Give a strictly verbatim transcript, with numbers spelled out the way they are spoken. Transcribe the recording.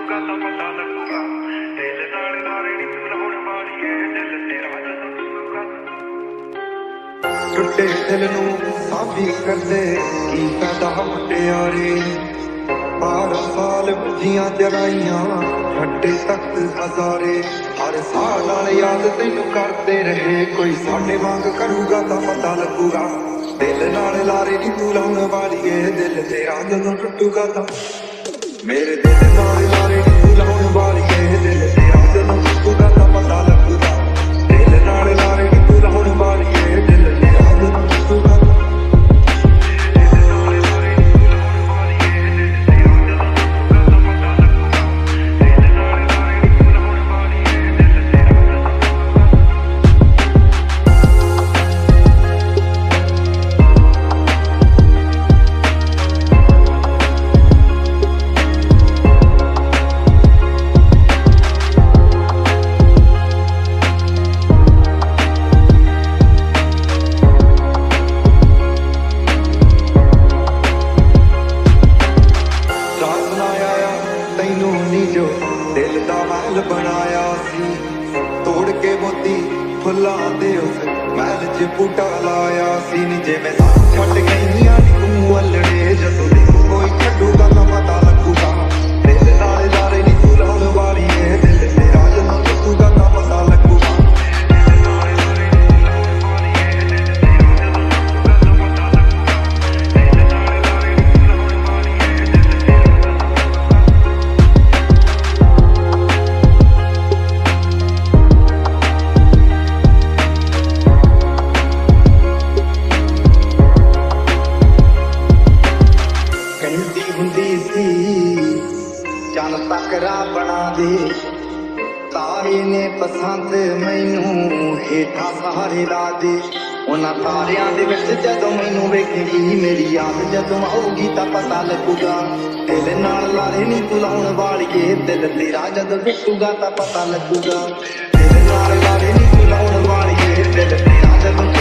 ਟੁੱਟੂਗਾ ਤਾਂ ਪਤਾ ਲੱਗੂਗਾ ਦਿਲ ਨਾਲ ਲਾਰੇ ਨੀ ਤੂੰ ਲਾਉਣ ਵਾਲੀਏ ਦਿਲ ਤੇਰਾ ਜਦੋਂ ਟੁੱਟੂਗਾ। ਟੁੱਟੇ ਦਿਲ ਨੂੰ ਸਾਬੀ ਕਰਦੇ ਕੀ ਫਾਇਦਾ ਮੁਟਿਆਰੇ ਬਾਰਾਂ ਸਾਲ ਬੁਝੀਆਂ ਜਗਾਈਆਂ ਛੱਡੇ ਤੱਕ ਹਜ਼ਾਰੇ ਹਰ ਸਾਲ ਨਾਲ ਯਾਦ ਤੈਨੂੰ ਕਰਦੇ ਰਹੇ ਕੋਈ ਸਾਡੇ ਵਾਂਗ ਕਰੂਗਾ ਤਾਂ ਪਤਾ ਲੱਗੂਗਾ ਦਿਲ ਨਾਲ ਲਾਰੇ ਨੀ ਤੂੰ ਲਾਉਣ ਵਾਲੀਏ ਦਿਲ ਤੇਰਾ ਜਦੋਂ ਟੁੱਟੂਗਾ ਤਾਂ ਮੇਰੇ ਦਿਲ ਨਾਲ ਲਾਰੇ ਨੀ ਤੂੰ ਲਾਉਣ ਵਾਲੀਏ ਦਿਲ ਤੇਰਾ ਜਦੋਂ ਟੁੱਟੂਗਾ ਤਾਂ ਪਤਾ ਲੱਗੂਗਾ ਦਿਲ ਨਾਲ ਲਾਰੇ ਨੀ ਤੂੰ ਲਾਉਣ ਵਾਲੀਏ ਦਿਲ ਤੇਰਾ ਜਦੋਂ ਟੁੱਟੂਗਾ। ਦਿਲ ਦਾ ਮਹਿਲ ਬਣਾਇਆ ਸੀ ਤੋੜ ਕੇ ਮੋਤੀ ਫੁੱਲਾਂ ਦੇ ਉਸ ਮਹਿਲ 'ਚ ਬੂਟਾ ਲਾਇਆ ਸੀ ਨੀ ਜਿਵੇਂ ਸਾਨੂੰ ਛੱਡ ਗਈਆਂ ਨੀ ਤੂੰ ਅਲੜੇ ਜਦੋਂ ਦੀ ਕੋਈ ਛੱਡੂਗਾ ਤਾਂ ਪਤਾ ਲੱਗੂਗਾ ਦਿਲ ਨਾਲ ਲਾਰੇ ਨੀ ਤੂੰ ਲਾਉਣ ਵਾਲੀਏ ਦਿਲ ਤੇਰਾ ਜਦੋਂ ਟੁੱਟੂਗਾ ਤਾਂ ਪਤਾ ਲੱਗੂਗਾ। ਹੁੰਦੀ ਸੀ ਚੱਲ ਤਕਰਾ ਬਣਾ ਦੇ ਤਾਰੇ ਨੇ ਪਸੰਦ ਮੈਨੂੰ ਹੇਠਾਂ ਸਹਾਰੇ ਲਾ ਦੇ ਉਹਨਾਂ ਤਾਰਿਆਂ ਦੇ ਵਿੱਚ ਜਦੋਂ ਮੈਨੂੰ ਵੇਖੇਗੀ ਮੇਰੀ ਯਾਦ ਜਦੋਂ ਆਊਗੀ ਤਾਂ ਪਤਾ ਲੱਗੂਗਾ ਦਿਲ ਨਾਲ ਲਾਰੇ ਨੀ ਤੂੰ ਲਾਉਣ ਵਾਲੀਏ ਦਿਲ ਤੇਰਾ ਜਦੋਂ ਟੁੱਟੂਗਾ ਤਾਂ ਪਤਾ ਲੱਗੂਗਾ ਦਿਲ ਨਾਲ ਲਾਰੇ ਨੀ ਤੂੰ ਲਾਉਣ ਵਾਲੀਏ ਦਿਲ ਤੇਰਾ ਜਦੋਂ